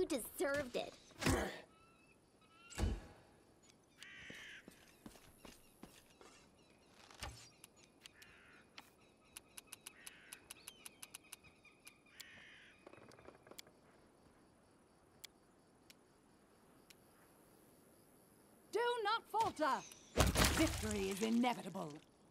You deserved it. Do not falter! Victory is inevitable.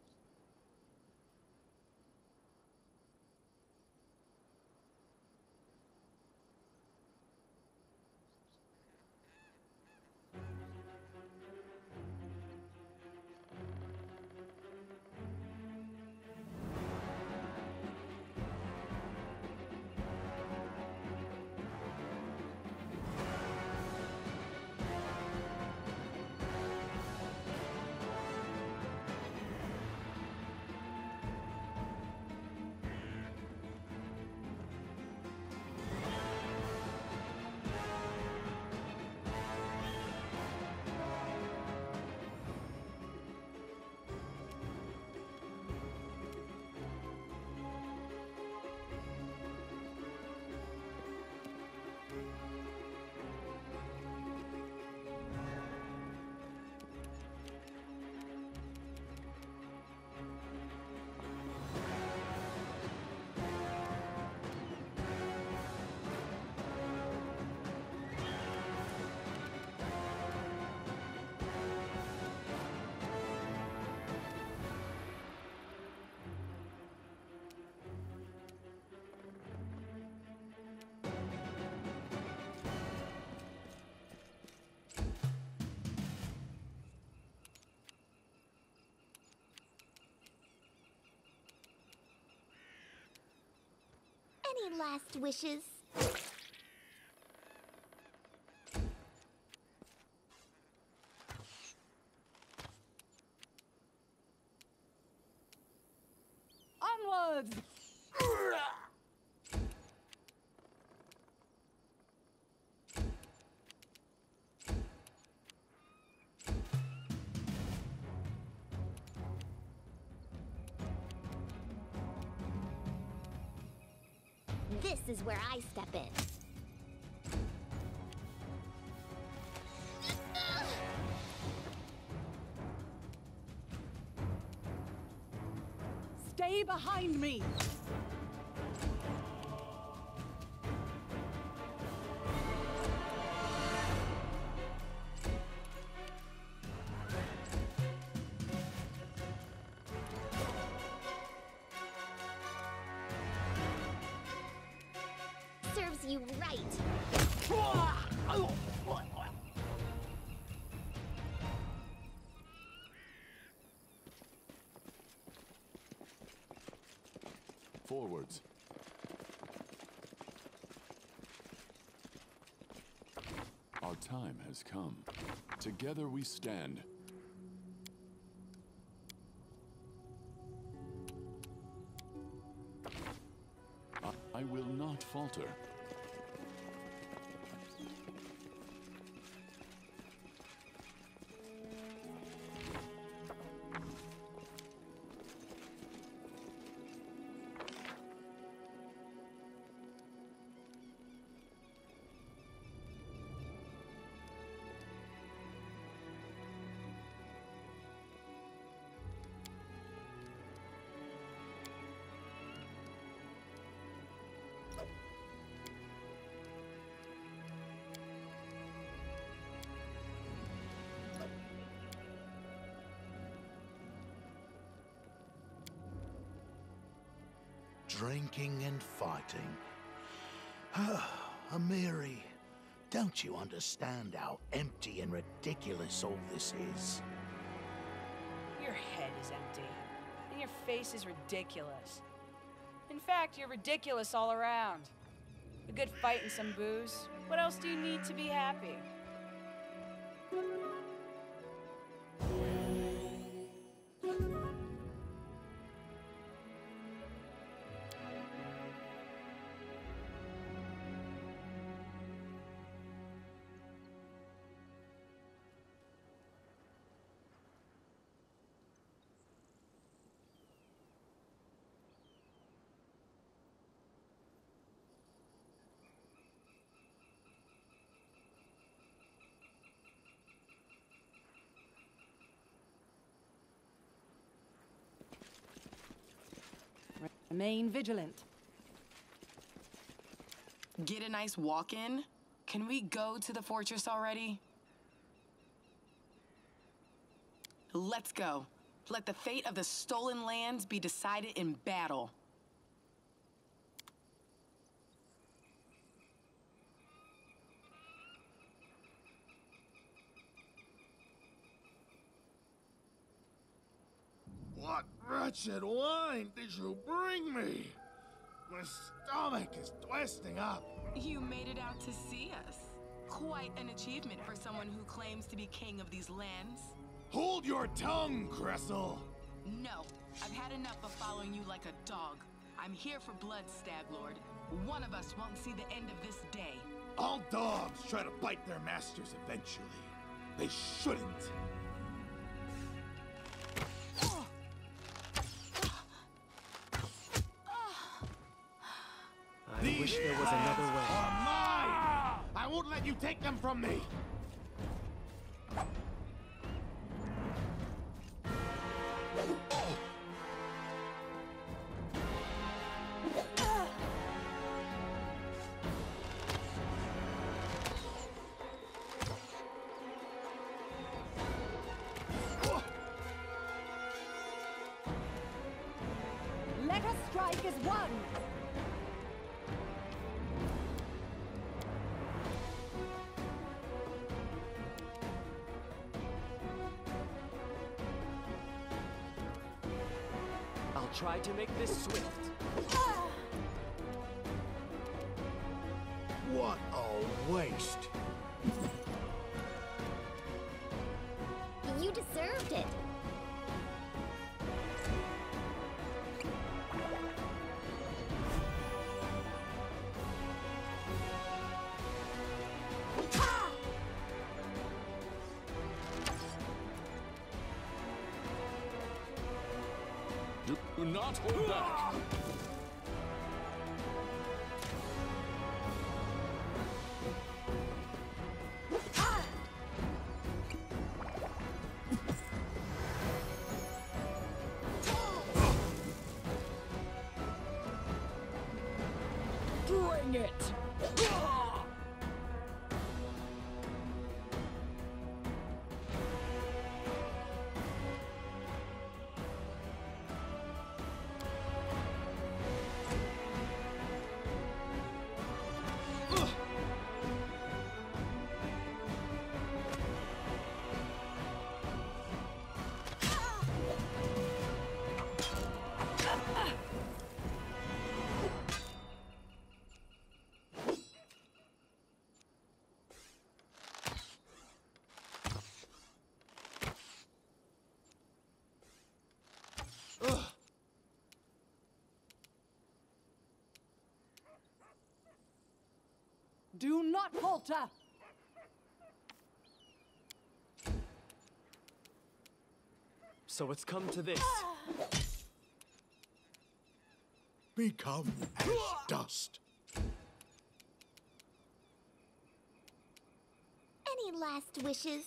Any last wishes? Onwards! This is where I step in. Stay behind me! Serves you right. Forwards. Our time has come. Together we stand. I will not falter. Drinking and fighting. Amiri, don't you understand how empty and ridiculous all this is? Your head is empty, and your face is ridiculous. In fact, you're ridiculous all around. A good fight and some booze. What else do you need to be happy? Remain vigilant. Get a nice walk-in? Can we go to the fortress already? Let's go. Let the fate of the stolen lands be decided in battle. What wretched wine did you bring me? My stomach is twisting up. You made it out to see us. Quite an achievement for someone who claims to be king of these lands. Hold your tongue, Kressel. No, I've had enough of following you like a dog. I'm here for blood, Stag Lord. One of us won't see the end of this day. All dogs try to bite their masters eventually. They shouldn't. I wish there was another way. Are mine! I won't let you take them from me! Let us strike as one! I'll try to make this swift. What a waste. You deserved it. Do not hold back. Bring it! Do not falter! So it's come to this. Become as dust. Any last wishes?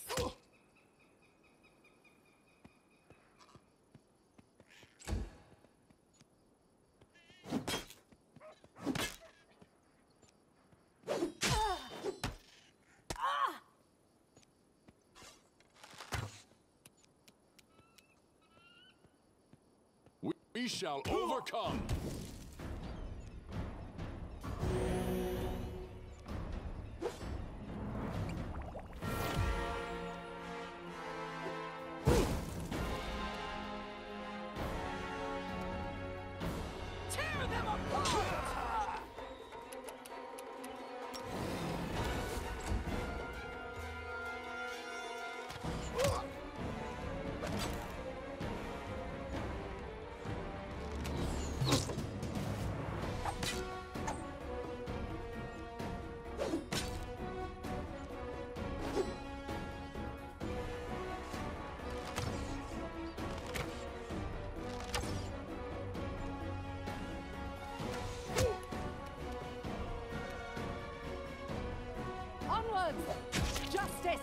We shall overcome. Tear them apart! Onwards! Justice!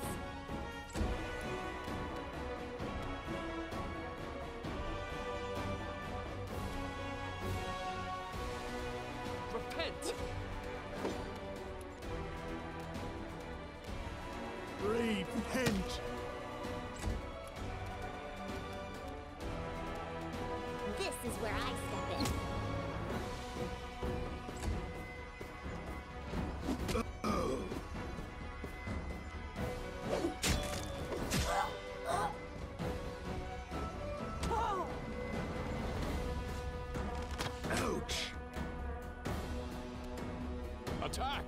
repent! Repent! This is where I step in. Ouch! Attack!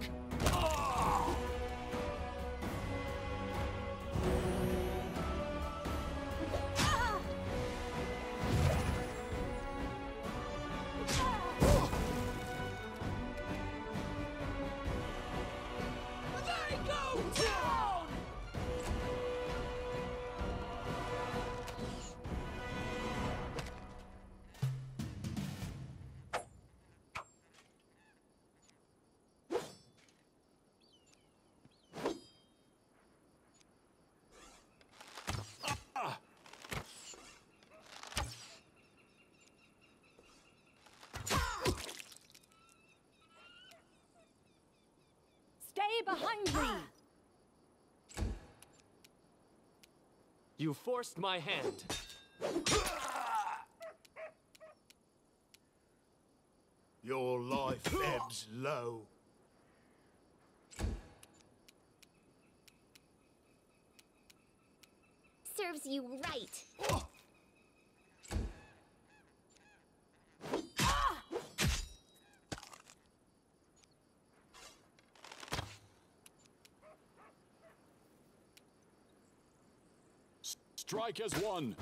They go down! Stay behind me! You forced my hand. Your life ebbs low. Serves you right. Strike as one!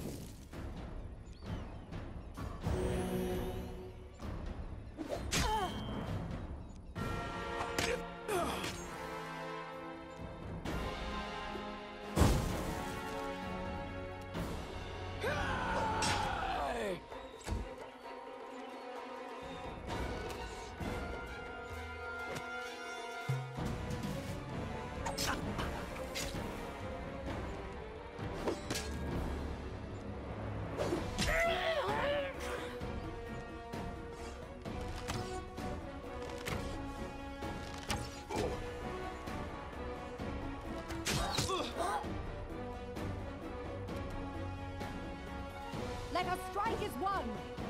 Let us strike as one!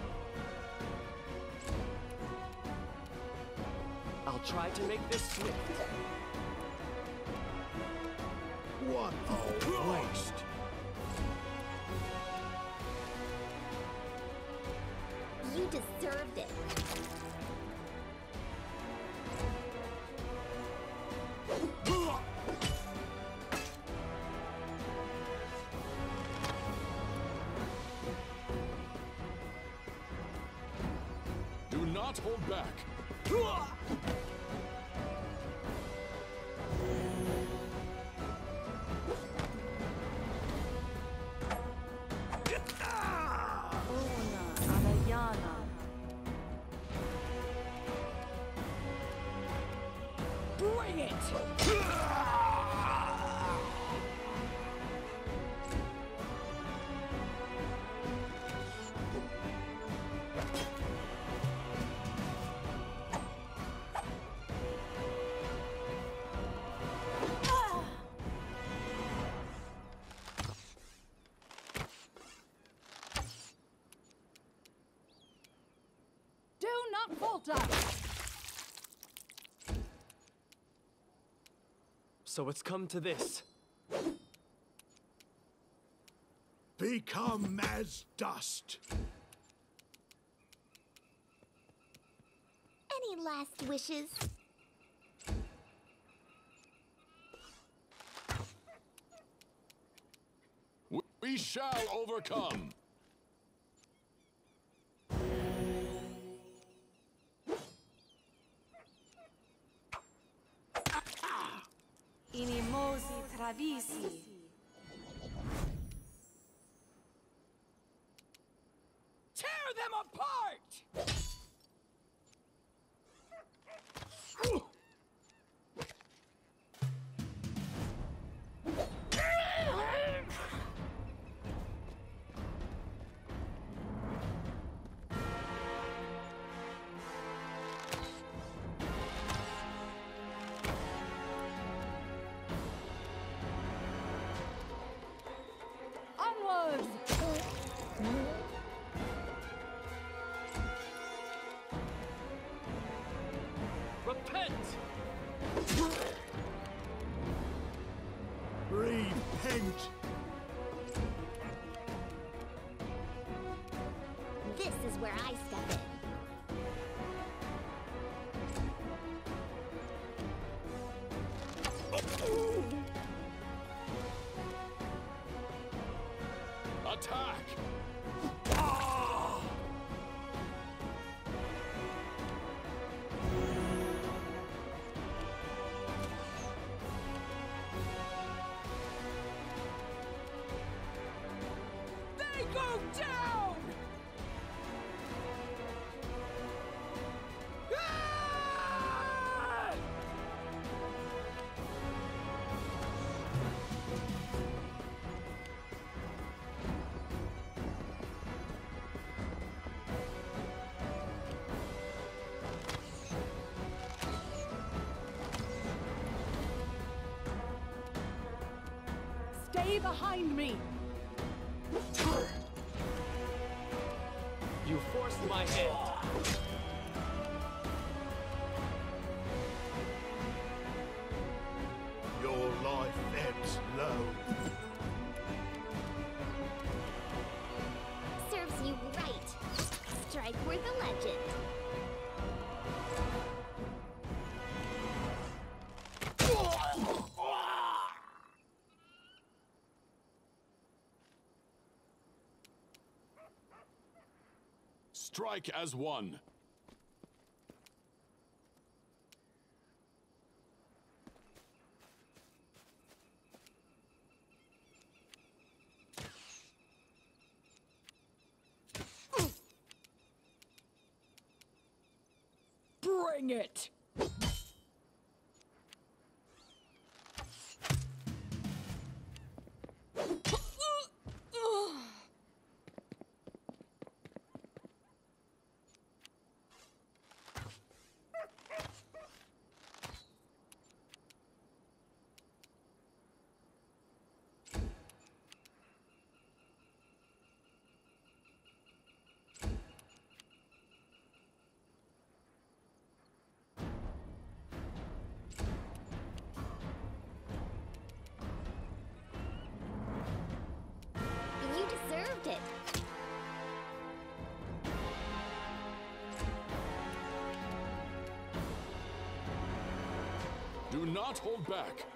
I'll try to make this swift. What a waste! You deserved it. Do not hold back! Bring it! Do not falter! So it's come to this. Become as dust. Any last wishes? We shall overcome! Inimosi travisi. Tear them apart! Repent! This is where I step in. Attack! They go down! Ah! Stay behind me! You forced my hand. Your life ebbs low. Serves you right. Strike worth a legend. Strike as one. Bring it! You deserved it. Do not hold back.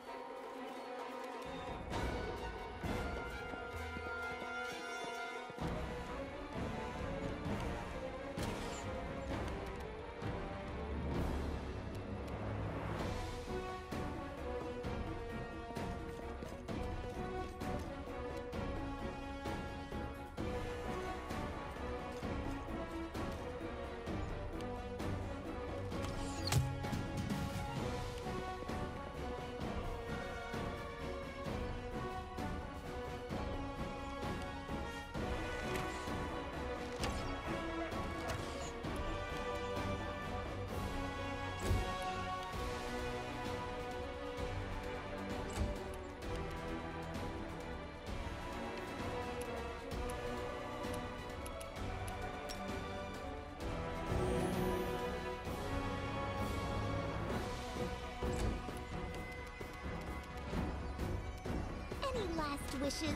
Any last wishes?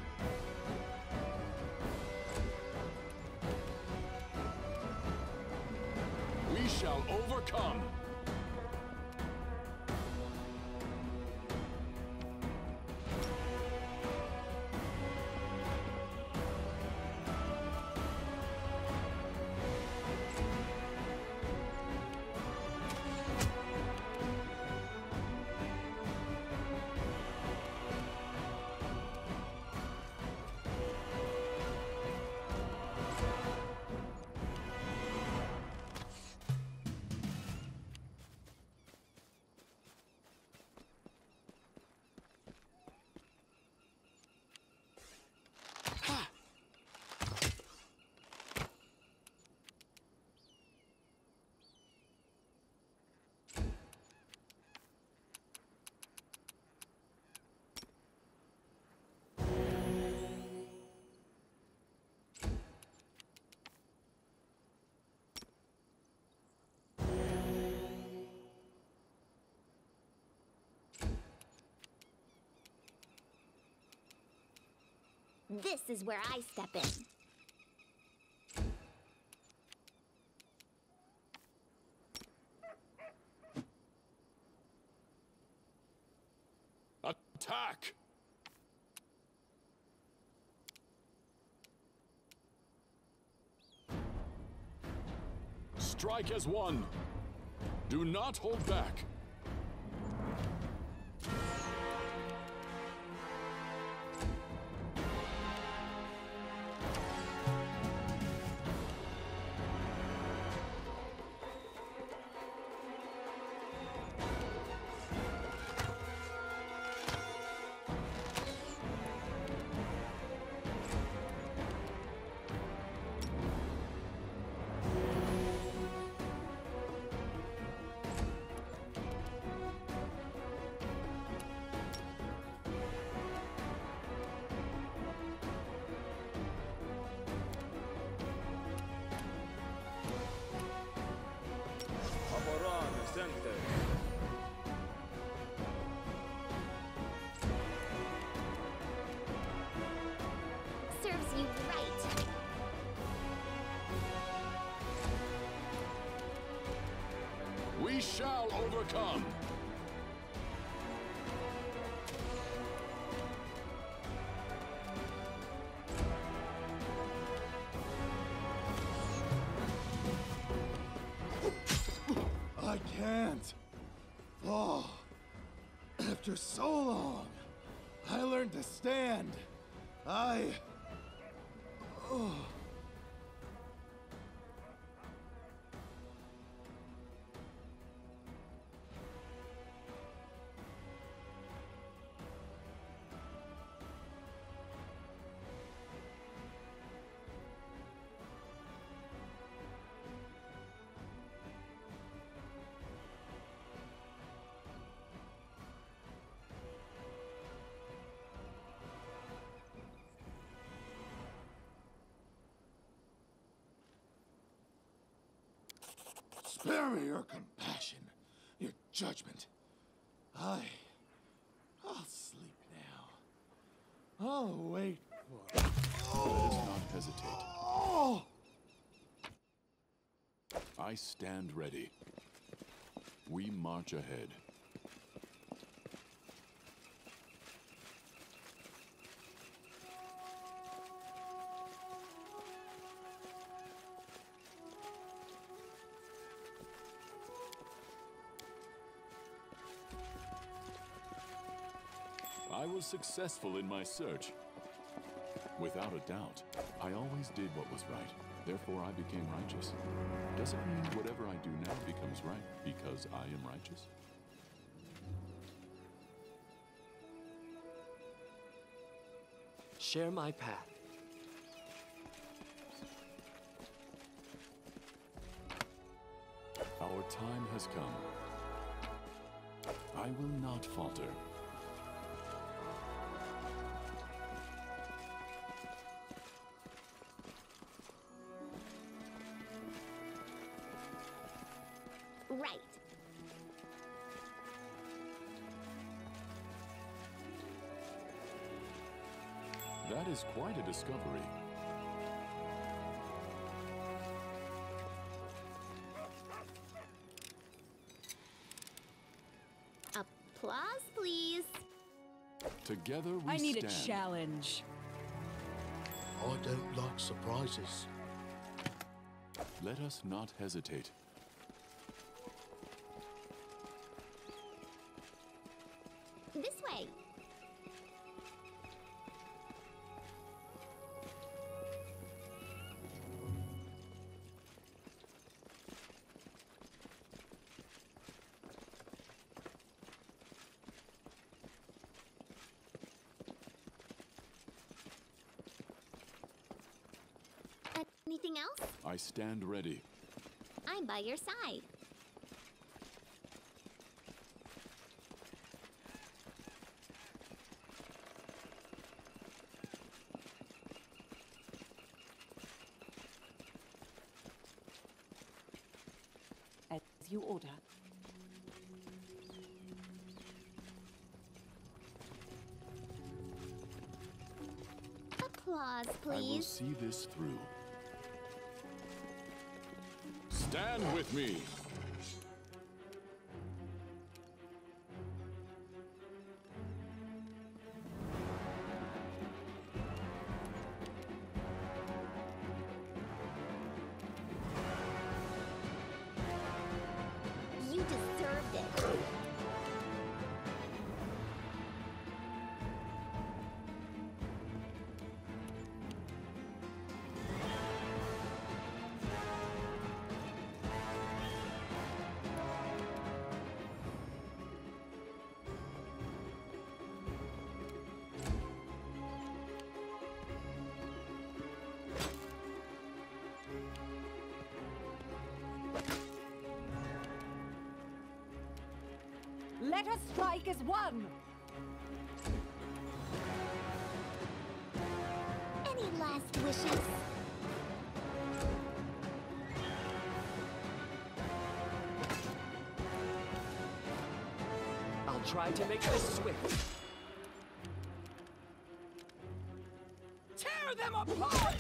We shall overcome. This is where I step in. Attack! Strike as one. Do not hold back. Serves you right. We shall overcome. I can't. Oh, after so long, I learned to stand. Oh. Spare me your compassion, your judgment. I'll sleep now. I'll wait for it. Let us not hesitate. Oh! I stand ready. We march ahead. I was successful in my search. Without a doubt, I always did what was right. Therefore, I became righteous. Does it mean whatever I do now becomes right because I am righteous? Share my path. Our time has come. I will not falter. Right. That is quite a discovery. Applause, please. Together we I need stand. a challenge. I don't like surprises. Let us not hesitate. This way. Anything else? I stand ready. I'm by your side. As you order. Applause, I will please. see this through. Stand with me! You deserved it. Let us strike as one! Any last wishes? I'll try to make this swift. Tear them apart!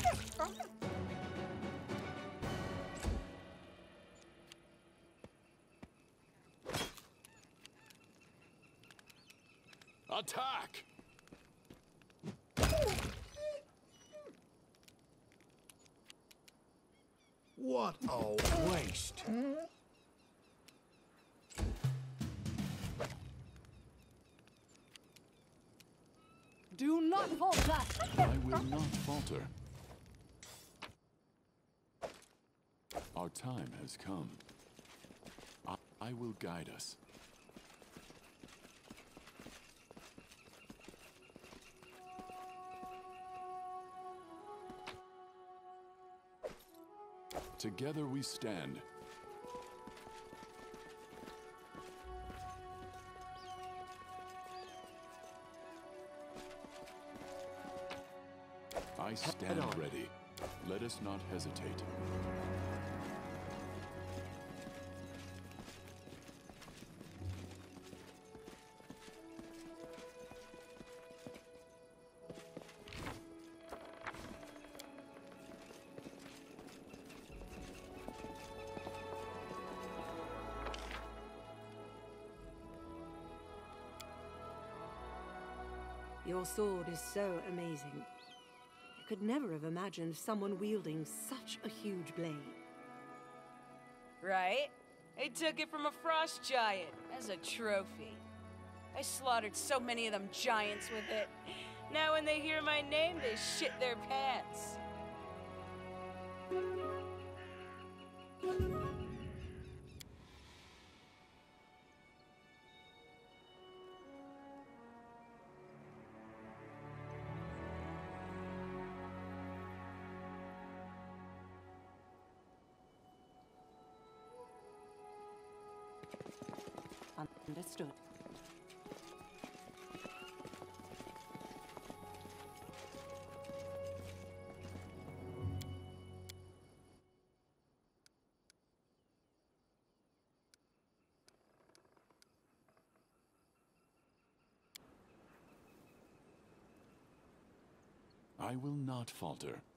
Attack! What a waste. Do not falter! I will not falter. Our time has come. I will guide us. Together we stand. I stand ready. Let us not hesitate. Your sword is so amazing. I could never have imagined someone wielding such a huge blade. Right? I took it from a frost giant as a trophy. I slaughtered so many of them giants with it. Now when they hear my name, they shit their pants. Understood. I will not falter.